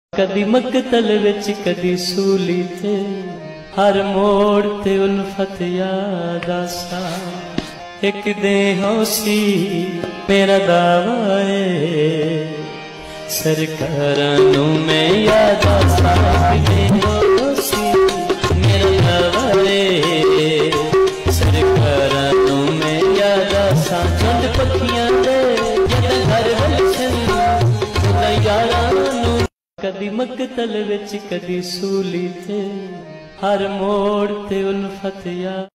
कदी मकतल विच कदी सूली ते हर मोड़ ते उल्फत याद आसा। एक दे हौसी मेरा दावा है सरकारां नू मैं याद आसा। एक दे हौसी मेरा दावा है सरकारां नू मैं याद आसा। चंद पखियां दे जद घर वसन यारां नू कदी मकतल विच कदी सूली ते हर मोड़ ते उल्फत याद।